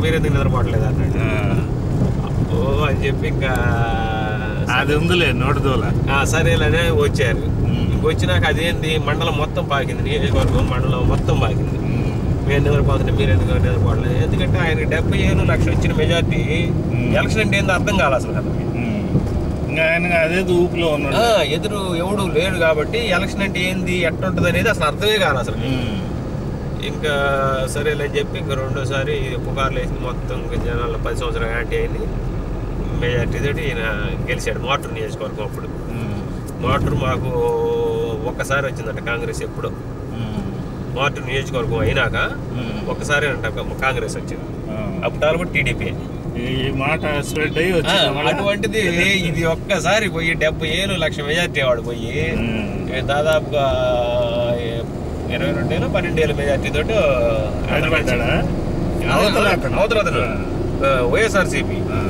మీరెందుకు నిద్రపోవట్లేదు అన్నాడు. ఓ అని చెప్పి ఇంకా అది ఉందిలే నోటిదోల. సరేలనే వచ్చారు. వచ్చినాక అదేంటి మండలం మొత్తం పాకింది, నియోజకవర్గం మండలం మొత్తం పాకింది. మేము నిద్రపోతుంటే మీరు ఎందుకు నిద్రపోవట్లేదు? ఎందుకంటే ఆయనకి 70,000 లక్షలు వచ్చిన మెజార్టీ. ఎలక్షన్ అంటే ఏందో అర్థం కావాలి అసలు కదా. ఆయన అదే ఊపిలో ఉన్నాడు. ఎదురు ఎవడు లేడు కాబట్టి ఎలక్షన్ అంటే ఏంది ఎట్టుంటది అనేది అసలు అర్థమే కాదు అసలు. ఇంకా సరేలే అని చెప్పి ఇంకా రెండోసారి పుకార్లు వేసి మొత్తం జనాల్లో 10 సంవత్సరాలు యాంటీ అయింది. మెజార్టీ తోటి ఈయన గెలిచాడు మోటార్ నియోజకవర్గం. అప్పుడు మోటార్ మాకు ఒక్కసారి వచ్చిందంట కాంగ్రెస్. ఎప్పుడు మోటార్ నియోజకవర్గం అయినాక ఒక్కసారి అంట కాంగ్రెస్ వచ్చింది. అప్పుడు కూడా టీడీపీ. అటువంటిది ఇది ఒక్కసారి పోయి 70,000 లక్ష మెజార్టీ వాడు పోయి దాదాపుగా 22,000 12,000 మెజార్టీ తోటి అవతల వైఎస్ఆర్సీపీ